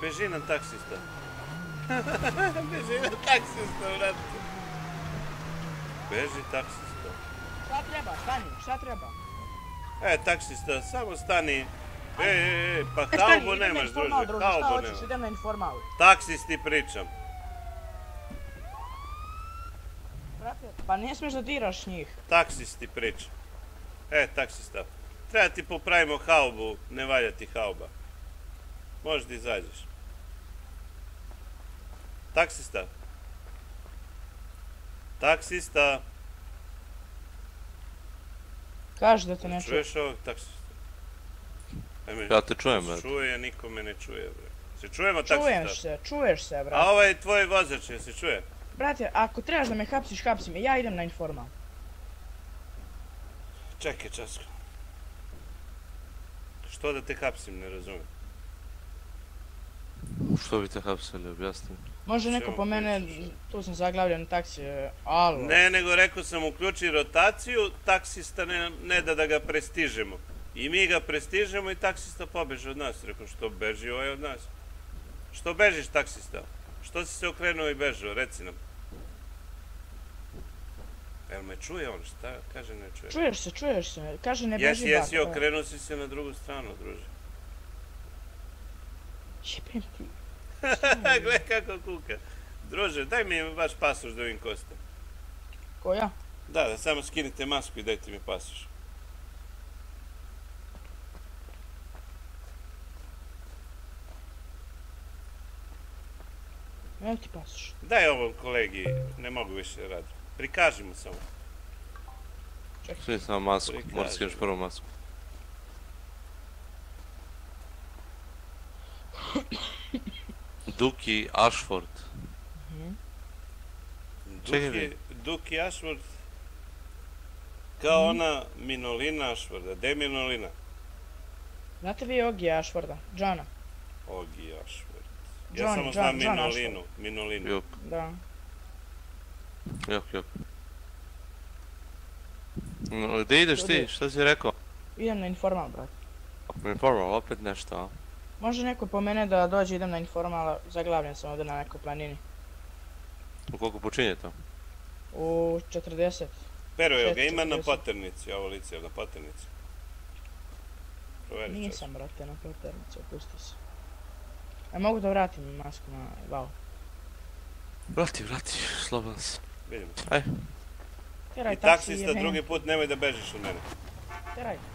Beži nam taksista. Beži nam taksista, vrati. Beži taksista. Šta treba, stani, šta treba? Taksista, samo stani. Pa haubu nemaš, druže, haubu nemaš. Idem na informal. Taksisti pričam. Pa ne smiješ da diraš njih. Taksisti pričam. Taksista. Treba ti popravimo haubu, ne valja ti hauba. Možeš da izađeš. Taksista. Taksista. Kaži da te ne čuje. Čuješ ovog taksista? Ja te čujem, brate. Čuje, niko me ne čuje, bre. Se čujemo taksista? Čuješ se, brate. A ovaj tvoj vozač, je se čuje? Brate, ako trebaš da me hapsiš, hapsi me. Ja idem na informal. Čekaj, časko. Što da te hapsim, ne razumijem. Što bi te hapsili, objasni. Može neko po mene, tu sam zaglavljen na taksi, alo. Ne, nego rekao sam uključi rotaciju, taksista ne da ga prestižemo. I mi ga prestižemo i taksista pobeže od nas. Rekao, što beži ovaj od nas? Što bežiš, taksista? Što si se okrenuo i bežao, reci nam. Jel me čuje on, šta kaže ne čuje? Čuješ se, kaže ne beži bak. Jesi, okrenuo si se na drugu stranu, druže. Jebem ti. Gle kako kuka. Druže, daj mi vaš pasoš da vidim ko ste. Ko ja? Da, samo skinite masku i dajte mi pasoš. Evo ti pasoš. Daj ovom kolegi, ne mogu više raditi. Prikaži mu samo. Svi samo masku, moraš skineš prvo masku. Duki Ashford. Duki Ashford. Kao ona Minolina Ashforda. Gde je Minolina? Znate vi Ogi Ashforda? Johna? Ogi Ashford. Ja samo znam Minolinu. Minolinu. Jok. Da. Jok. Gdje ideš ti? Šta si rekao? Idem na informal, brate. Informal, opet nešto, a? Može neko po mene da dođe, idem na informal, zaglavljen sam ovdje na nekoj planini. U koliko počinje to? U 40. Pero, jel ga ima na poternici, ovo lice, na poternici? Nisam, brate, na poternici, opusti se. A mogu da vratim masku na glavu? Vrati, slobodan se. Vidimo. Aj. I taksista drugi put nemoj da bežiš od mene. Teraj.